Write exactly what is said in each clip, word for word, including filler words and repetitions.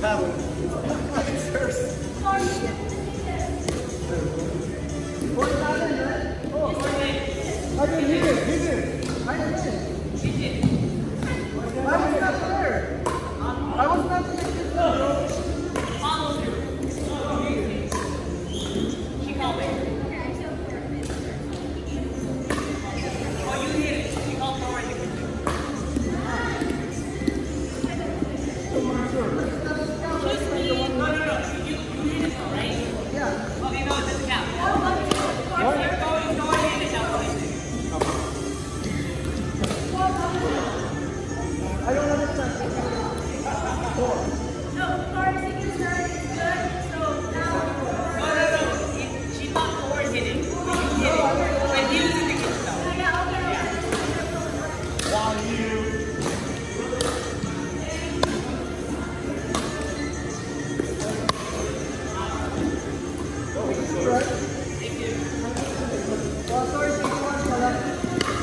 Paddle. I didn't hit it, hit it. I didn't hit it. I was not there. I was not there. She called me. Oh, you hit it. She called for it. No, no, no. You, you hit it though, right? Yeah. Okay, no, it doesn't count. What? You're going, go ahead and now place it. I don't understand. Four. No, Forrest, your turn is good. So now. No, no, no. It, she thought four hit it. You hit it. When he was in the kitchen though. Oh, yeah, okay, okay. One, you. Thank you. Oh, sorry, take one, Kala.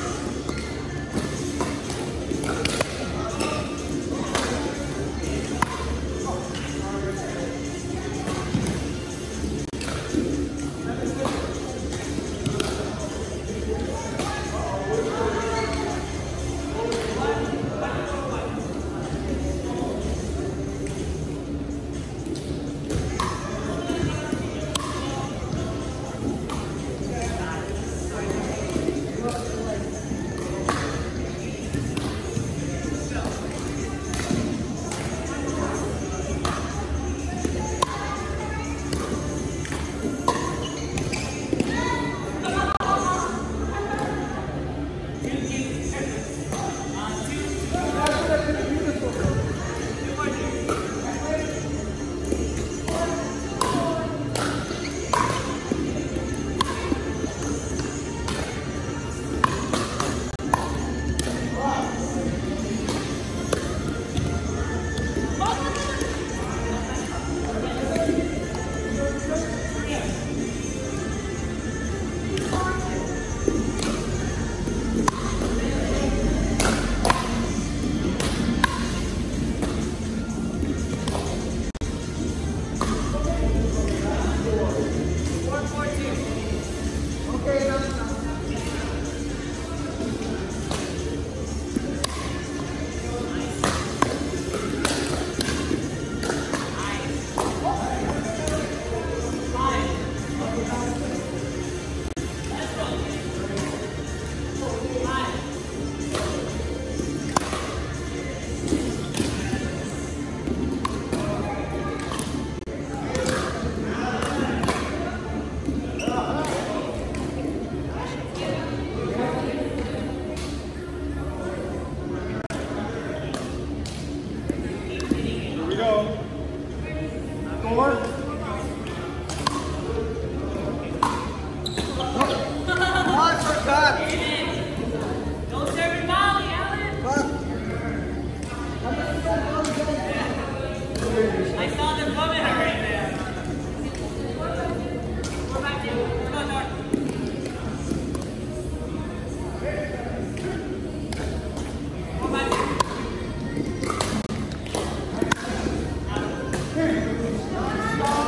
I saw them coming right there. Go back in. Come on, North. Go back in.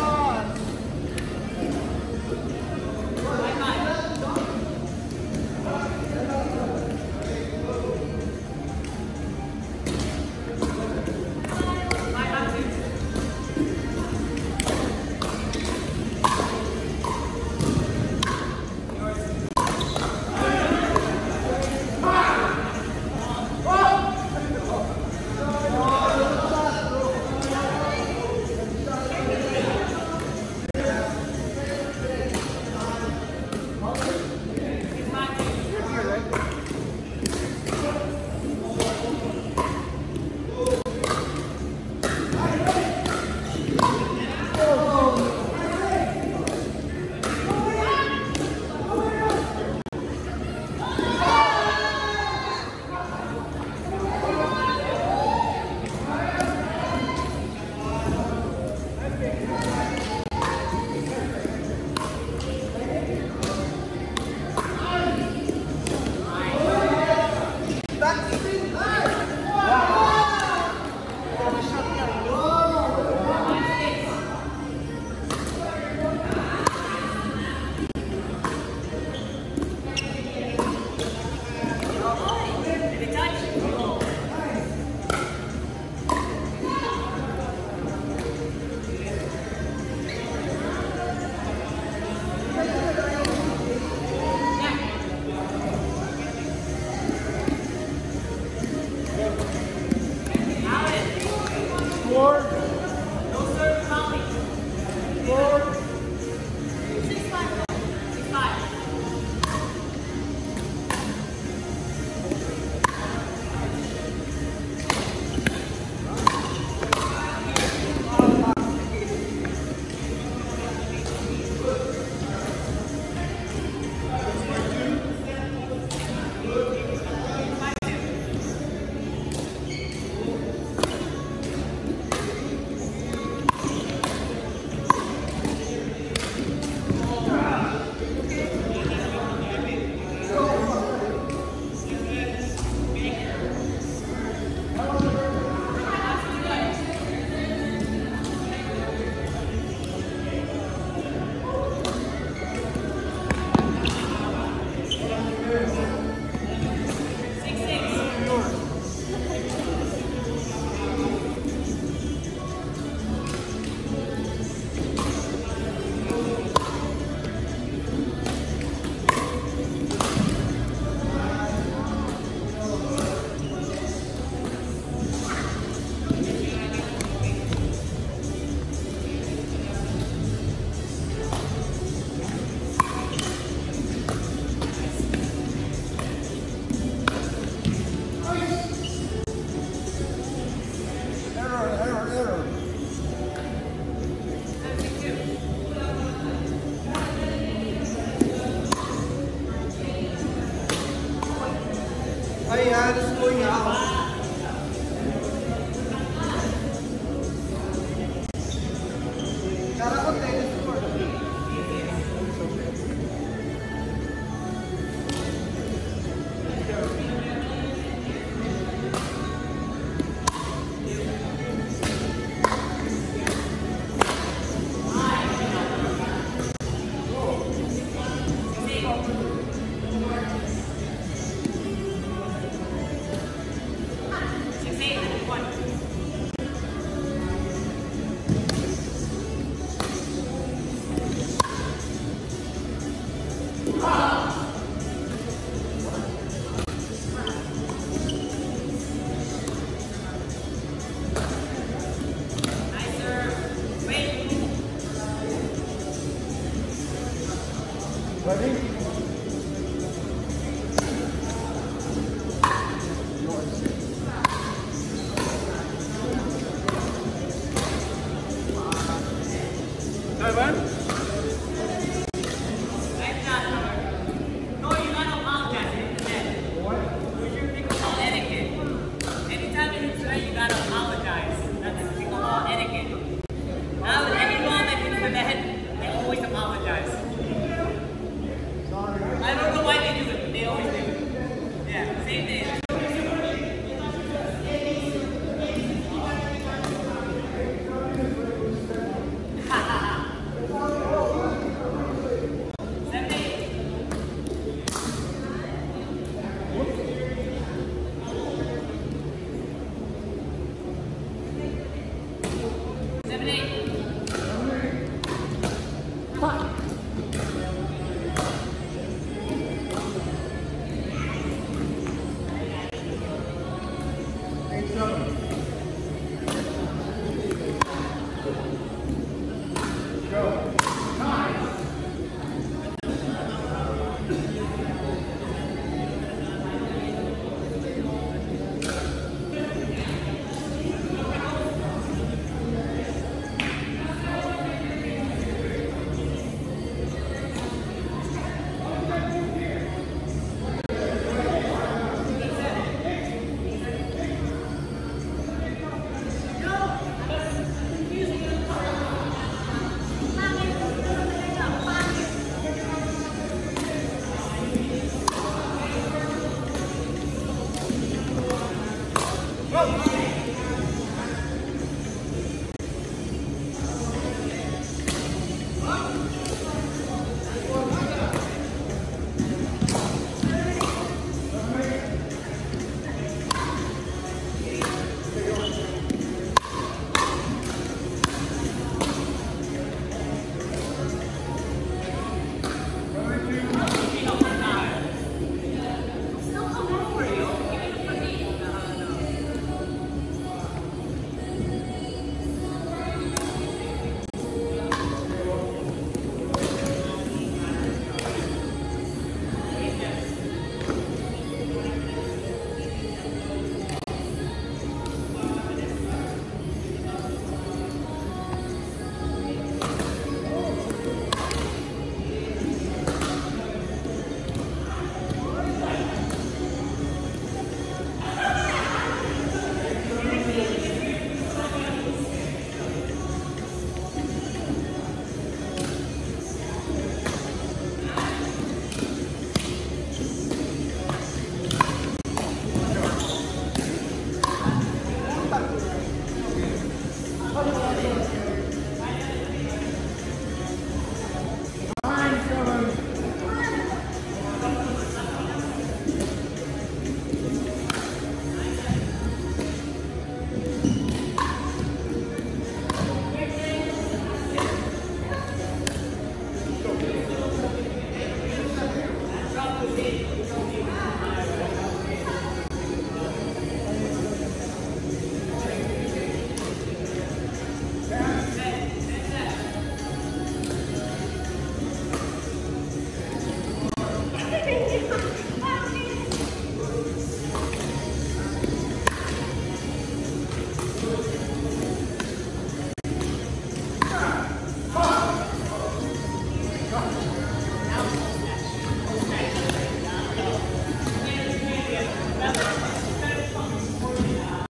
Cara ko, tennis court. Ready? Seven. Nice shot, Miller. No, you gotta apologize to the net. What? Where's your pickleball etiquette? Anytime you hit straight, you gotta apologize. That's pickleball etiquette. Now, with any ball that hits the net, they always apologize. I don't know why they do it, but they always do it. Yeah, same thing. Seven, eight. Seven, eight.